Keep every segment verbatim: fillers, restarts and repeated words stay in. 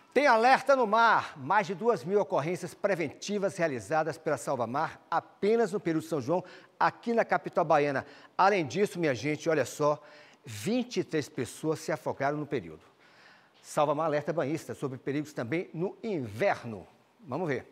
Tem alerta no mar. Mais de duas mil ocorrências preventivas realizadas pela Salvamar apenas no período de São João, aqui na capital baiana. Além disso, minha gente, olha só, vinte e três pessoas se afogaram no período. Salvamar alerta banhistas sobre perigos também no inverno. Vamos ver.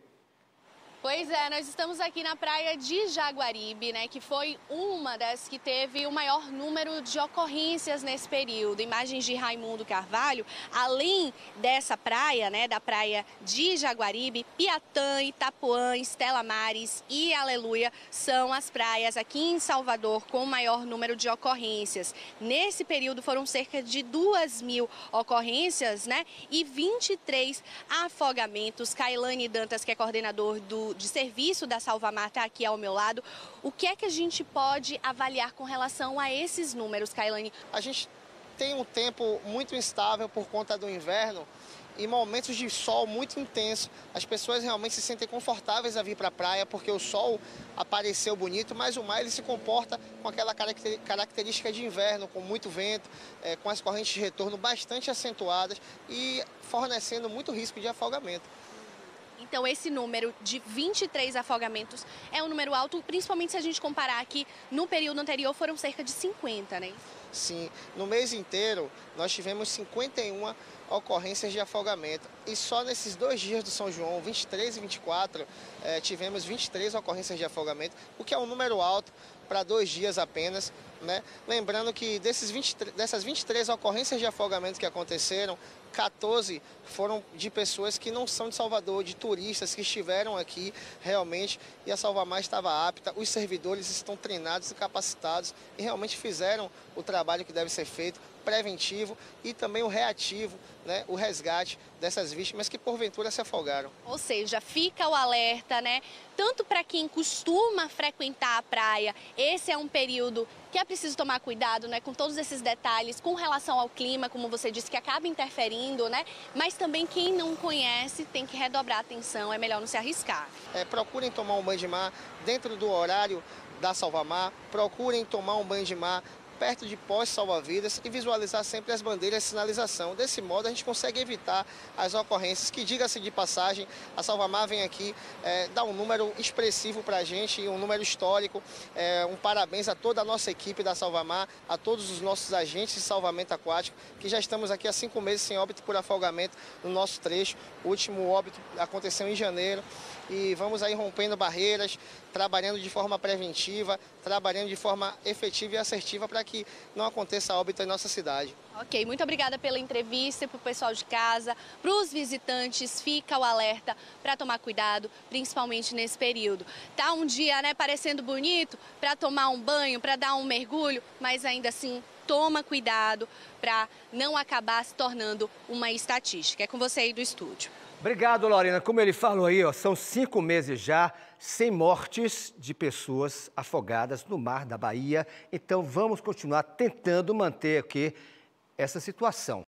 Pois é, nós estamos aqui na praia de Jaguaribe, né, que foi uma das que teve o maior número de ocorrências nesse período. Imagens de Raimundo Carvalho, além dessa praia, né, da praia de Jaguaribe, Piatã, Itapuã, Estela Maris e Aleluia são as praias aqui em Salvador com o maior número de ocorrências. Nesse período foram cerca de duas mil ocorrências, né, e vinte e três afogamentos. Kailane Dantas, que é coordenador do de serviço da Salvamar, está aqui ao meu lado. O que é que a gente pode avaliar com relação a esses números, Kailane? A gente tem um tempo muito instável por conta do inverno e momentos de sol muito intenso. As pessoas realmente se sentem confortáveis a vir para a praia porque o sol apareceu bonito, mas o mar ele se comporta com aquela característica de inverno, com muito vento, é, com as correntes de retorno bastante acentuadas e fornecendo muito risco de afogamento. Então, esse número de vinte e três afogamentos é um número alto, principalmente se a gente comparar que no período anterior foram cerca de cinquenta, né? Sim, no mês inteiro nós tivemos cinquenta e uma ocorrências de afogamento. E só nesses dois dias do São João, vinte e três e vinte e quatro, eh, tivemos vinte e três ocorrências de afogamento, o que é um número alto para dois dias apenas, né? Lembrando que desses vinte, dessas vinte e três ocorrências de afogamento que aconteceram, quatorze foram de pessoas que não são de Salvador, de turistas que estiveram aqui realmente, e a Salvamar estava apta, os servidores estão treinados e capacitados e realmente fizeram o trabalho que deve ser feito, preventivo e também o reativo, né, o resgate dessas vítimas que porventura se afogaram. Ou seja, fica o alerta, né? Tanto para quem costuma frequentar a praia, esse é um período que é preciso tomar cuidado, né, com todos esses detalhes, com relação ao clima, como você disse, que acaba interferindo, né? Mas também quem não conhece tem que redobrar a atenção, é melhor não se arriscar. É, procurem tomar um banho de mar dentro do horário da Salvamar, procurem tomar um banho de mar perto de postes salva-vidas e visualizar sempre as bandeiras de sinalização. Desse modo, a gente consegue evitar as ocorrências, que, diga-se de passagem, a Salvamar vem aqui é, dar um número expressivo para a gente, um número histórico. É, um parabéns a toda a nossa equipe da Salvamar, a todos os nossos agentes de salvamento aquático, que já estamos aqui há cinco meses sem óbito por afogamento no nosso trecho. O último óbito aconteceu em janeiro e vamos aí rompendo barreiras, trabalhando de forma preventiva, trabalhando de forma efetiva e assertiva para que não aconteça óbito em nossa cidade. Ok, muito obrigada pela entrevista, para o pessoal de casa, para os visitantes, fica o alerta para tomar cuidado, principalmente nesse período. Tá um dia, né, parecendo bonito para tomar um banho, para dar um mergulho, mas ainda assim toma cuidado para não acabar se tornando uma estatística. É com você aí do estúdio. Obrigado, Lorena. Como ele falou aí, ó, são cinco meses já sem mortes de pessoas afogadas no mar da Bahia. Então, vamos continuar tentando manter aqui essa situação.